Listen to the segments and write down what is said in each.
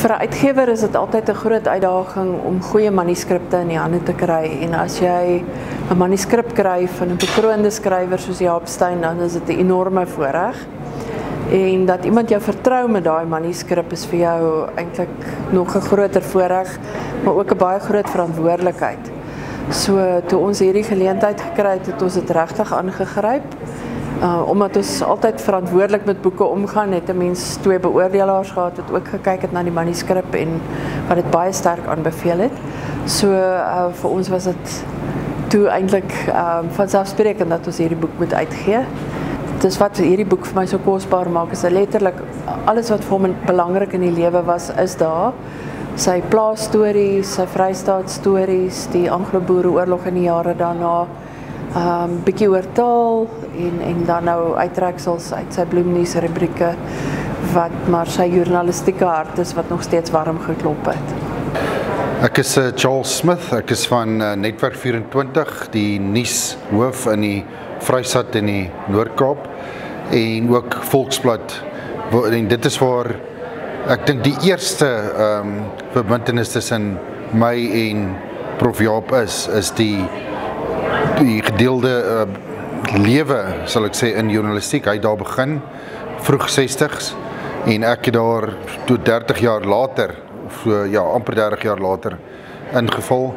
Vir 'n uitgewer is dit altyd 'n groot uitdaging om goeie manuskripte in die hande te kry. En as jy 'n manuskrip kry van 'n bekroonde skrywer soos Jaap Steyn, dan is dit 'n enorme voorreg. En dat iemand jou vertrou met daai manuskrip is vir jou eintlik nog 'n groter voorreg, maar ook 'n baie groot verantwoordelikheid. So toe ons hierdie geleentheid gekry het ons dit regtig aangegryp. Omdat ons altyd verantwoordelik met boeke omgaan, het 'n mens 2 beoordelaars gehad wat ook gekyk het na die manuskrip en wat dit baie sterk aanbeveel het. So vir ons was dit toe eintlik vanselfsprekend dat ons hierdie boek moet uitgee. Dis wat hierdie boek vir my so kosbaar maak, is letterlik alles wat vir hom belangrik in die lewe was, is daar. Sy plaasstories, sy Vrystaatstories, die Anglo-Boereoorlog in die jare daarna, bietjie oor taal en dan nou uittreksels uit sy bloemnuus rubrieke wat maar sy journalistieke hart is wat nog steeds warm geklop het. Ek is Charles Smith, ek is van Netwerk 24, die nuushoof in die Vrystaat in die Noord-Kaap en ook Volksblad. En dit is waar ek dink die eerste verbintenis tussen my en Prof Jaap is die gedeelde lewe, sal ek sê, in journalistiek. Hy het daar begin, vroeg 60s, en ek het daar toe 30 jaar later, of ja, amper 30 jaar later, ingeval.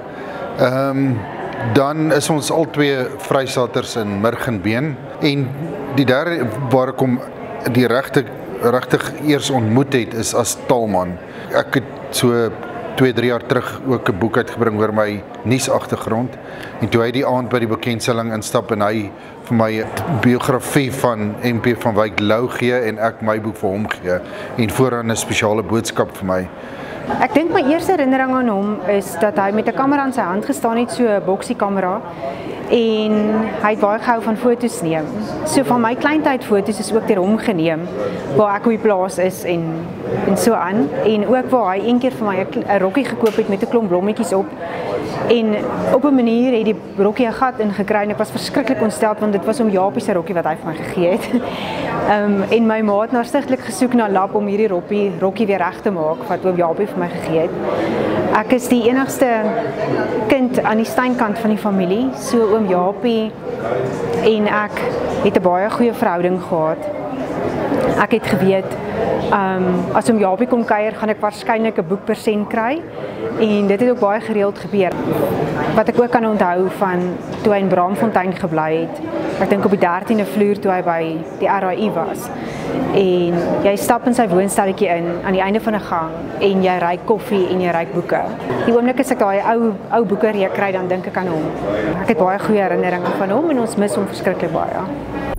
Dan is ons al 2 Vrystaaters in Murg en Been, en die derde waar ek hom die regtig eers ontmoet het, is as taalman. Ek het so 2-3 jaar terug ook 'n boek uitgebring oor my nuusagtergrond, en toe hy die aand by die bekendstelling instap en hy vir my 'n biografie van MP van Wyk Lou gee en ek my boek vir hom gee, en vooraan 'n spesiale boodskap vir my. Ek dink my eerste herinnering aan hom is dat hy met 'n kamera in sy hand gestaan het, so 'n boksiekamera, en hy het baie gehou van foto's neem. So van my kleintyd foto's is ook deur hom geneem, waar ek op die plaas is en so aan. En ook waar hy een keer vir my 'n rokkie gekoop het met 'n klomp blommetjies op. En op 'n manier het die rokkie 'n gat ingekry en ek was verskriklik ontsteld want dit was om Jaapie se rokkie wat hy vir my gegee het. En my ma het nou stigtelik gesoek na 'n lap om hierdie rokkie weer reg te maak wat oom Jaapie vir my gegee het. Ek is die enigste kind aan die Steyn-kant van die familie, so oom Jaapie en ek het 'n baie goeie verhouding gehad. Ek het geweet, as oom Jaapie kom kuier, gaan ek waarskynlik 'n boek per sent kry, en dit het ook baie gereeld gebeur. Wat ek ook kan onthou van toe hy in Braamfontein gebly het, ek dink op die 13de vloer toe hy by die RAI was, en jy stap in sy woonstelletjie in, aan die einde van 'n gang, en jy ruik koffie en jy ruik boeke. Die oomblik as ek daai ou boeke kry, dan dink ek aan hom. Ek het baie goeie herinneringe van hom en ons mis hom verskriklik baie.